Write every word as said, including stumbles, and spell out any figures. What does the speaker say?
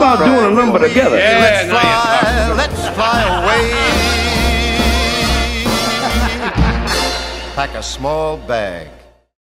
about doing a number together? Yeah, let's fly, let's fly away. Pack a small bag.